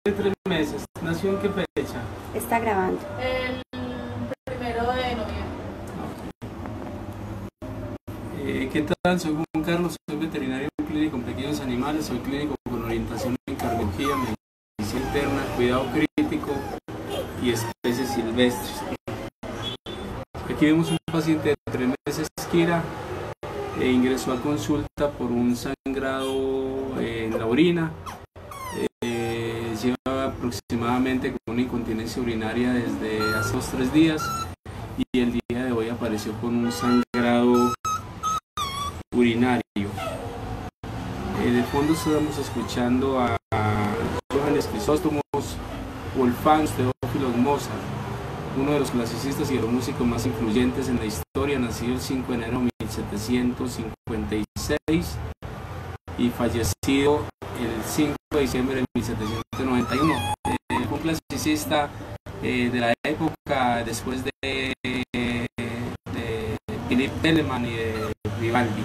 3 meses. ¿Nació en qué fecha? Está grabando. El 1 de noviembre. ¿Qué tal? Soy Juan Carlos, soy veterinario clínico en pequeños animales, soy clínico con orientación en cardiología, medicina interna, cuidado crítico y especies silvestres. Aquí vemos un paciente de 3 meses, Kira, ingresó a consulta por un sangrado en la orina. Lleva aproximadamente con una incontinencia urinaria desde hace 2-3 días y el día de hoy apareció con un sangrado urinario. De fondo estamos escuchando a Johannes Crisóstomos Wolfgang Theophilus Mozart, uno de los clasicistas y de los músicos más influyentes en la historia, nacido el 5 de enero de 1756 y fallecido el 5 de diciembre de 1791. Fue un clasicista de la época después de Philipp Telemann y de Vivaldi.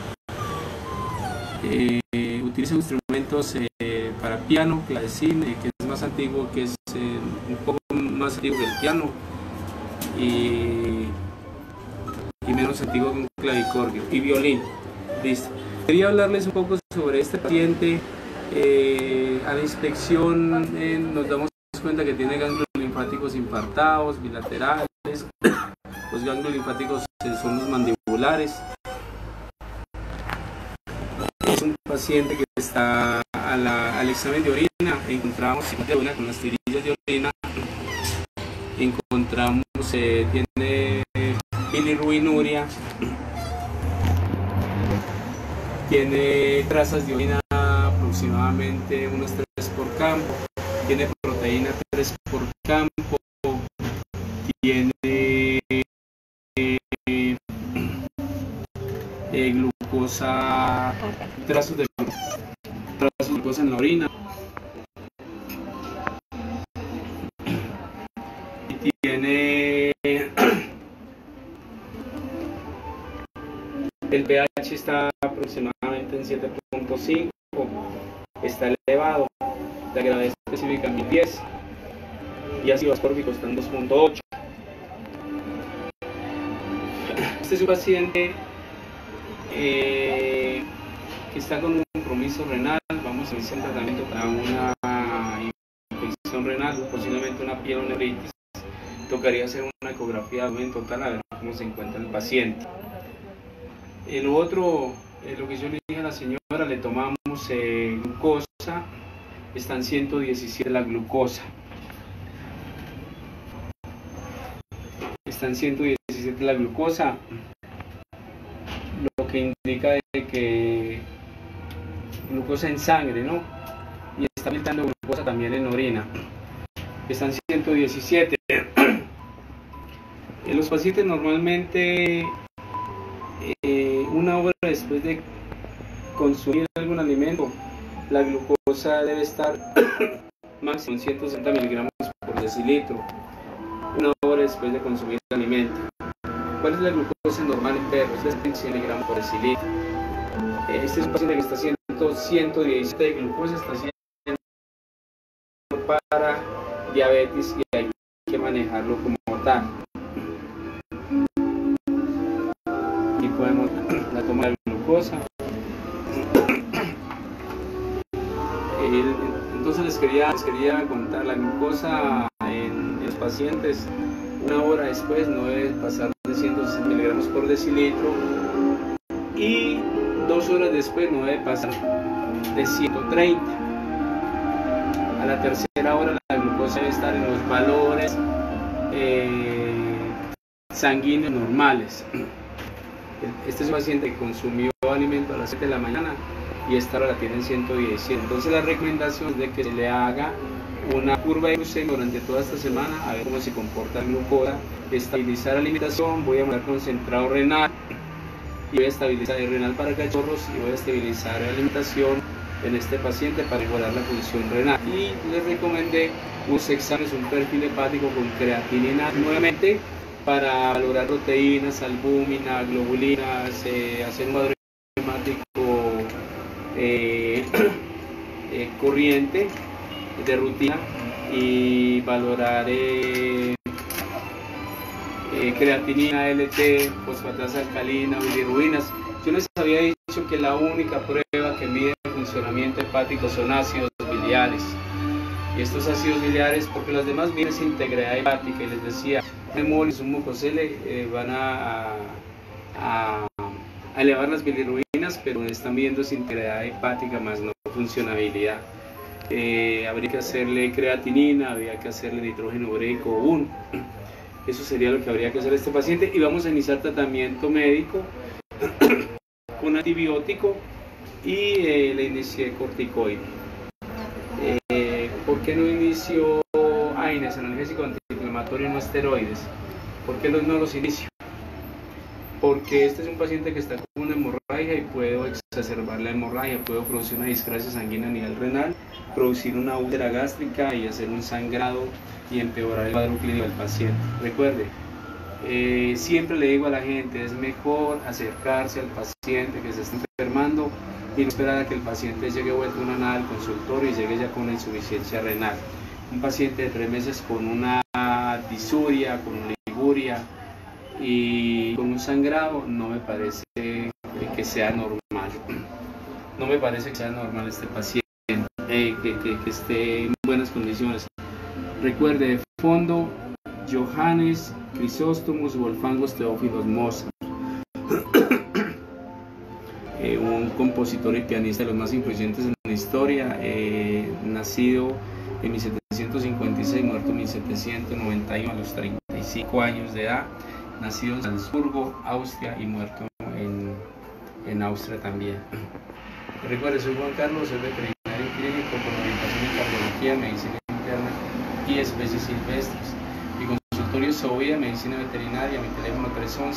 Utiliza instrumentos para piano, clavecín, que es más antiguo, que es un poco más antiguo que el piano y menos antiguo que un clavicordio, y violín. Listo. Quería hablarles un poco sobre este paciente. A la inspección nos damos cuenta que tiene ganglios linfáticos infartados, bilaterales. Los ganglios linfáticos son los mandibulares. Es un paciente que está al examen de orina. Encontramos una con las tirillas de orina. Encontramos, tiene bilirrubinuria, tiene trazas de orina aproximadamente unas 3 por campo, tiene proteína 3 por campo, tiene glucosa, trazos de glucosa en la orina, y tiene el pH está aproximadamente en 7.5, está elevado, la gravedad específica en 1010 y ácido ascórbico está en 2.8. Este es un paciente que está con un compromiso renal. Vamos a iniciar el tratamiento para una infección renal, posiblemente una pielonefritis. Tocaría hacer una ecografía de abdomen total a ver cómo se encuentra el paciente. Lo otro, lo que yo le dije a la señora, le tomamos glucosa, está en 117 la glucosa. Está en 117 la glucosa, lo que indica de que glucosa en sangre, ¿no? Y está filtrando glucosa también en orina. Está en 117. Los pacientes normalmente, una hora después de consumir algún alimento, la glucosa debe estar máximo en 160 miligramos por decilitro, una hora después de consumir el alimento. ¿Cuál es la glucosa normal en perros? Es de 100 miligramos por decilitro. Este es un paciente que está haciendo 117 de glucosa, está haciendo para diabetes y hay que manejarlo como tal. Aquí podemos la toma de glucosa. Entonces les quería contar la glucosa en los pacientes. Una hora después no debe pasar de 160 miligramos por decilitro y 2 horas después no debe pasar de 130. A la tercera hora la glucosa debe estar en los valores sanguíneos normales. Este es un paciente que consumió alimento a las 7 de la mañana y esta hora la tiene en 117. Entonces la recomendación es de que se le haga una curva de glucemia durante toda esta semana a ver cómo se comporta la glucosa, estabilizar la alimentación. Voy a mandar concentrado renal y voy a estabilizar el renal para cachorros y voy a estabilizar la alimentación en este paciente para mejorar la función renal. Y les recomendé unos exámenes, un perfil hepático con creatinina nuevamente para valorar proteínas, albúmina, globulinas, hacer un cuadro hemático corriente de rutina y valorar creatinina, LT, fosfatasa alcalina, bilirrubinas. Yo les había dicho que la única prueba que mide el funcionamiento hepático son ácidos biliares. Y estos ácidos biliares, porque las demás miden es integridad hepática, y les decía, un mucosele van a elevar las bilirrubinas, pero están midiendo es integridad hepática más no funcionabilidad. Habría que hacerle creatinina, habría que hacerle nitrógeno ureico 1. Eso sería lo que habría que hacer a este paciente, y vamos a iniciar tratamiento médico con antibiótico y le inicié corticoide. ¿Por qué no inicio AINES, analgésico antiinflamatorio no esteroides? ¿Por qué no los inicio? Porque este es un paciente que está con una hemorragia y puedo exacerbar la hemorragia, puedo producir una discrasia sanguínea a nivel renal, producir una úlcera gástrica y hacer un sangrado y empeorar el cuadro clínico del paciente. Recuerde, siempre le digo a la gente, es mejor acercarse al paciente que se está enfermando y no esperar a que el paciente llegue vuelto una nada al consultorio y llegue ya con una insuficiencia renal. Un paciente de 3 meses con una disuria, con una liguria y con un sangrado no me parece que sea normal. No me parece que sea normal este paciente, que esté en buenas condiciones. Recuerde, de fondo, Johannes Crisóstomos Wolfangos Teófilos Mozart, un compositor y pianista de los más influyentes en la historia, nacido en 1756, muerto en 1791 a los 35 años de edad, nacido en Salzburgo, Austria, y muerto en Austria también. Recuerde, soy Juan Carlos, soy veterinario clínico con orientación en cardiología, medicina interna y especies silvestres. Mi consultorio es Sovía, medicina veterinaria, mi teléfono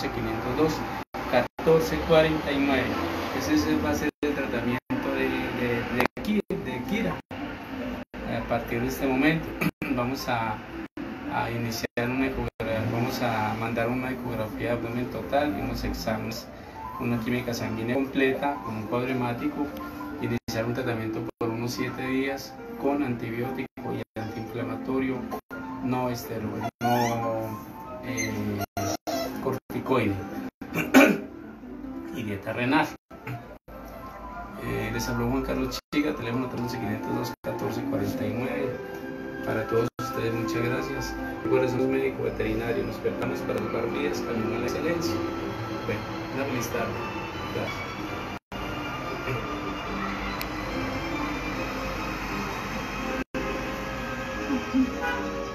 311-502-1449. Ese va a ser el tratamiento de Kira. A partir de este momento vamos a iniciar una ecografía, vamos a mandar una ecografía de abdomen total y unos exámenes, una química sanguínea completa con un cuadro hemático, iniciar un tratamiento por unos 7 días con antibiótico y antiinflamatorio no esteroide, no corticoide y dieta renal. Les habló Juan Carlos Chiga, teléfono 311-502-1449. Para todos ustedes, muchas gracias. Recuerden, somos médicos veterinarios, nos despertamos para salvar vidas, camino a la excelencia. Bueno, una feliz tarde. Gracias.